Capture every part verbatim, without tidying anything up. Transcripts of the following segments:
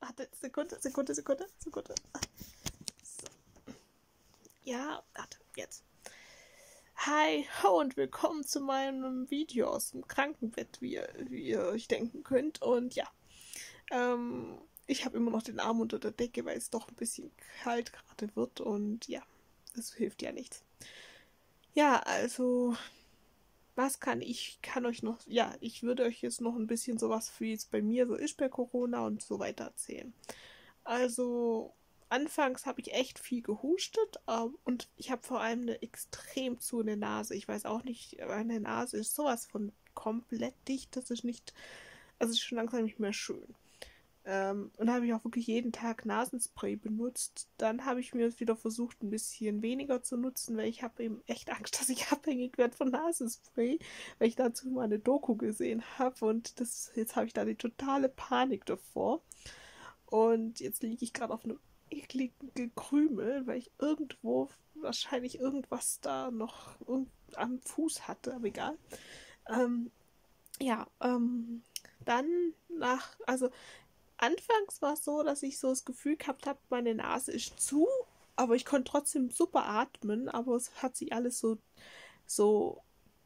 warte, Sekunde, Sekunde, Sekunde, Sekunde. So. Ja, warte, jetzt. Hi, ho und willkommen zu meinem Video aus dem Krankenbett, wie ihr, wie ihr euch denken könnt. Und ja, ähm, ich habe immer noch den Arm unter der Decke, weil es doch ein bisschen kalt gerade wird. Und ja, es hilft ja nichts. Ja, also, was kann ich, kann euch noch, ja, ich würde euch jetzt noch ein bisschen sowas, wie es bei mir so ist bei Corona und so weiter erzählen. Also, anfangs habe ich echt viel gehustet ähm, und ich habe vor allem eine extrem zu eine Nase. Ich weiß auch nicht, meine Nase ist sowas von komplett dicht, das ist nicht, also es ist schon langsam nicht mehr schön. Ähm, und habe ich auch wirklich jeden Tag Nasenspray benutzt. Dann habe ich mir wieder versucht, ein bisschen weniger zu nutzen, weil ich habe eben echt Angst, dass ich abhängig werde von Nasenspray, weil ich dazu mal eine Doku gesehen habe und das, jetzt habe ich da die totale Panik davor. Und jetzt liege ich gerade auf einem ekligen Krümel, weil ich irgendwo wahrscheinlich irgendwas da noch am Fuß hatte, aber egal. Ähm, ja, ähm, dann nach, also anfangs war es so, dass ich so das Gefühl gehabt habe, meine Nase ist zu, aber ich konnte trotzdem super atmen, aber es hat sich alles so, so,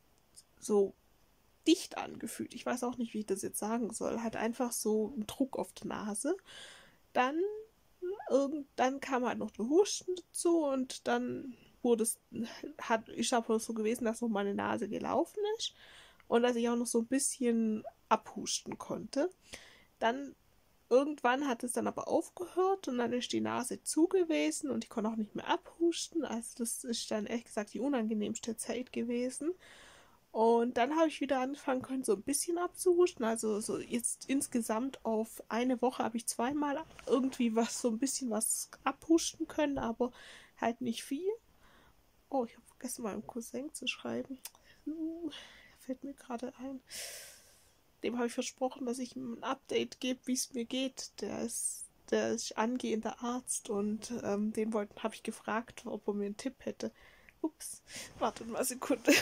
so dicht angefühlt. Ich weiß auch nicht, wie ich das jetzt sagen soll. Hat einfach so einen Druck auf die Nase. Dann, irgend, dann kam halt noch der Husten dazu und dann wurde es, hat, ist aber so gewesen, dass noch meine Nase gelaufen ist und dass ich auch noch so ein bisschen abhusten konnte. Dann irgendwann hat es dann aber aufgehört und dann ist die Nase zu gewesen und ich konnte auch nicht mehr abhusten. Also das ist dann ehrlich gesagt die unangenehmste Zeit gewesen. Und dann habe ich wieder angefangen können, so ein bisschen abzuhusten. Also so jetzt insgesamt auf eine Woche habe ich zweimal irgendwie was, so ein bisschen was abhusten können, aber halt nicht viel. Oh, ich habe vergessen, meinem Cousin zu schreiben. Uh, fällt mir gerade ein. Dem habe ich versprochen, dass ich ihm ein Update gebe, wie es mir geht. Der ist, der ist angehender Arzt und ähm, den habe ich gefragt, ob er mir einen Tipp hätte. Ups, wartet mal eine Sekunde.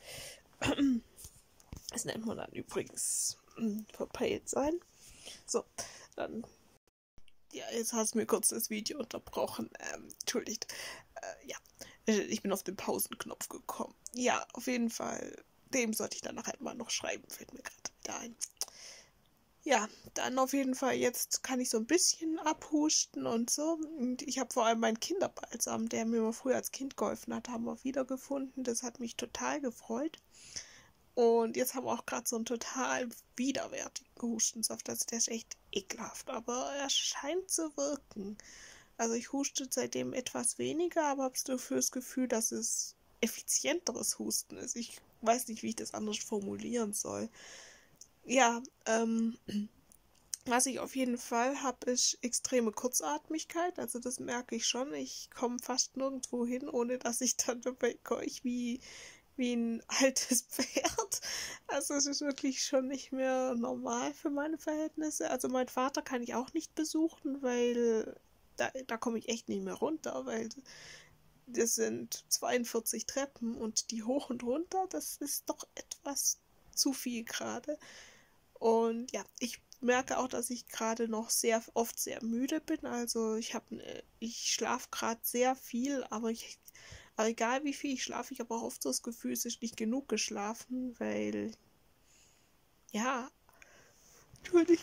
Das nennt man dann übrigens mh, verpeilt sein. So, dann. Ja, jetzt hast du mir kurz das Video unterbrochen. Ähm, entschuldigt. Äh, ja, ich bin auf den Pausenknopf gekommen. Ja, auf jeden Fall. Dem sollte ich dann nachher mal noch schreiben, fällt mir gerade wieder ein. Ja, dann auf jeden Fall, jetzt kann ich so ein bisschen abhusten und so. Und ich habe vor allem meinen Kinderbalsam, der mir immer früher als Kind geholfen hat, haben wir wiedergefunden. Das hat mich total gefreut. Und jetzt haben wir auch gerade so einen total widerwärtigen Hustensaft. Also der ist echt ekelhaft, aber er scheint zu wirken. Also ich huste seitdem etwas weniger, aber habe dafür das Gefühl, dass es effizienteres Husten ist. Ich weiß nicht, wie ich das anders formulieren soll. Ja, ähm, was ich auf jeden Fall habe, ist extreme Kurzatmigkeit. Also das merke ich schon. Ich komme fast nirgendwo hin, ohne dass ich dann dabei keuch wie wie ein altes Pferd. Also es ist wirklich schon nicht mehr normal für meine Verhältnisse. Also meinen Vater kann ich auch nicht besuchen, weil da, da komme ich echt nicht mehr runter, weil das sind zweiundvierzig Treppen und die hoch und runter, das ist doch etwas zu viel gerade. Und ja, ich merke auch, dass ich gerade noch sehr oft sehr müde bin. Also ich habe, ich schlafe gerade sehr viel, aber ich aber egal wie viel ich schlafe, ich habe auch oft so das Gefühl, es ist nicht genug geschlafen, weil, ja, natürlich,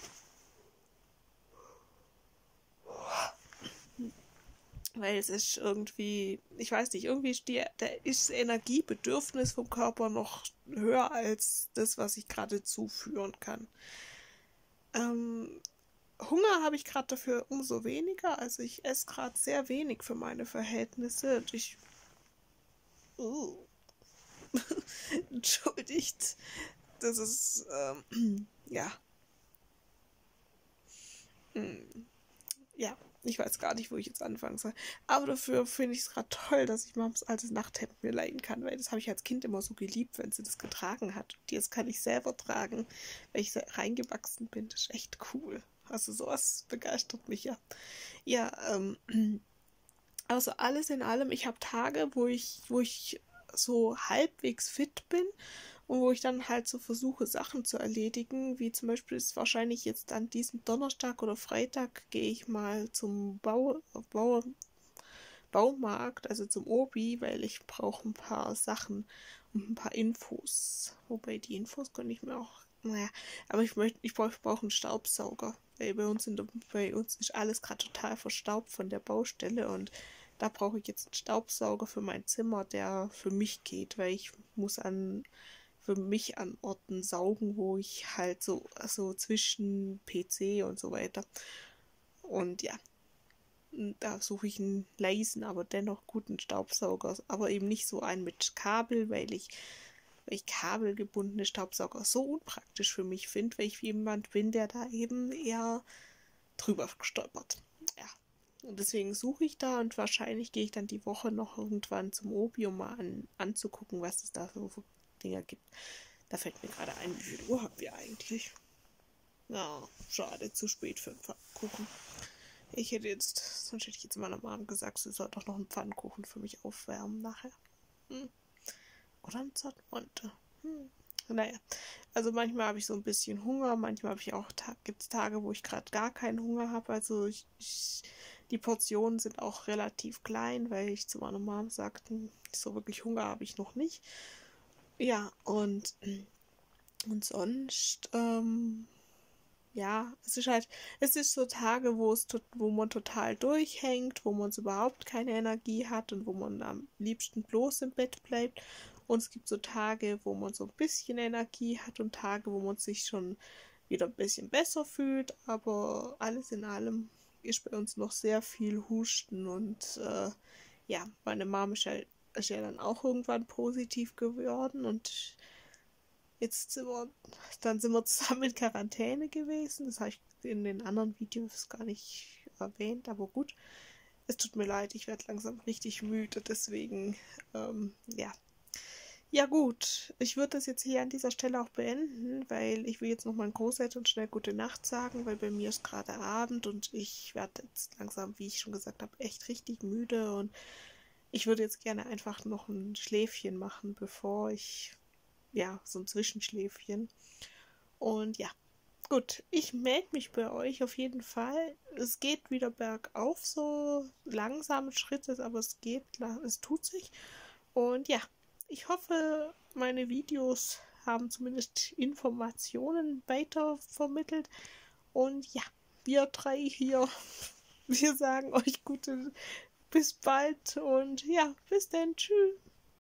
weil es ist irgendwie, ich weiß nicht, irgendwie ist, die, der ist das Energiebedürfnis vom Körper noch höher als das, was ich gerade zuführen kann. Ähm, Hunger habe ich gerade dafür umso weniger, also ich esse gerade sehr wenig für meine Verhältnisse und ich, uh, entschuldigt, das ist, ähm, ja, hm. Ja, ich weiß gar nicht, wo ich jetzt anfangen soll. Aber dafür finde ich es gerade toll, dass ich Mams altes Nachthemd mir leihen kann, weil das habe ich als Kind immer so geliebt, wenn sie das getragen hat. Und jetzt kann ich selber tragen, weil ich so reingewachsen bin. Das ist echt cool. Also sowas begeistert mich ja. Ja, ähm, also alles in allem, ich habe Tage, wo ich, wo ich so halbwegs fit bin und wo ich dann halt so versuche, Sachen zu erledigen, wie zum Beispiel ist wahrscheinlich jetzt an diesem Donnerstag oder Freitag gehe ich mal zum Bau, Bau, Baumarkt, also zum Obi, weil ich brauche ein paar Sachen und ein paar Infos. Wobei die Infos könnte ich mir auch, naja, aber ich möchte, ich brauche, ich brauche einen Staubsauger, weil bei uns in der, bei uns ist alles gerade total verstaubt von der Baustelle und da brauche ich jetzt einen Staubsauger für mein Zimmer, der für mich geht, weil ich muss an für mich an Orten saugen, wo ich halt so also zwischen P C und so weiter. Und ja, da suche ich einen leisen, aber dennoch guten Staubsauger, aber eben nicht so einen mit Kabel, weil ich, weil ich kabelgebundene Staubsauger so unpraktisch für mich finde, weil ich jemand bin, der da eben eher drüber stolpert. Ja. Und deswegen suche ich da und wahrscheinlich gehe ich dann die Woche noch irgendwann zum Obi, um mal an, anzugucken, was es da so für Dinger gibt. Da fällt mir gerade ein, wie viel Uhr haben wir eigentlich? Ja, schade, zu spät für einen Pfannkuchen. Ich hätte jetzt, sonst hätte ich jetzt meiner Mom gesagt, sie soll doch noch einen Pfannkuchen für mich aufwärmen nachher. Hm. Oder ein Zartmonte. Hm. Naja, also manchmal habe ich so ein bisschen Hunger, manchmal habe ich auch, ta gibt es Tage, wo ich gerade gar keinen Hunger habe. Also ich, ich, die Portionen sind auch relativ klein, weil ich zu meiner Mom sagte, so wirklich Hunger habe ich noch nicht. Ja, und, und sonst, ähm, ja, es ist halt, es ist so Tage, wo es, wo man total durchhängt, wo man überhaupt keine Energie hat und wo man am liebsten bloß im Bett bleibt. Und es gibt so Tage, wo man so ein bisschen Energie hat und Tage, wo man sich schon wieder ein bisschen besser fühlt. Aber alles in allem ist bei uns noch sehr viel Husten und äh, ja, meine Mama ist ja, ist ja dann auch irgendwann positiv geworden und jetzt sind wir, dann sind wir zusammen in Quarantäne gewesen. Das habe ich in den anderen Videos gar nicht erwähnt, aber gut. Es tut mir leid, ich werde langsam richtig müde, deswegen, ähm, ja. Ja gut, ich würde das jetzt hier an dieser Stelle auch beenden, weil ich will jetzt noch meinen Großeltern schnell gute Nacht sagen, weil bei mir ist gerade Abend und ich werde jetzt langsam, wie ich schon gesagt habe, echt richtig müde und ich würde jetzt gerne einfach noch ein Schläfchen machen, bevor ich, ja, so ein Zwischenschläfchen. Und ja, gut, ich melde mich bei euch auf jeden Fall. Es geht wieder bergauf, so langsame Schritte, aber es geht, es tut sich. Und ja, ich hoffe, meine Videos haben zumindest Informationen weiter vermittelt. Und ja, wir drei hier, wir sagen euch gute, bis bald und ja, bis dann, tschüss.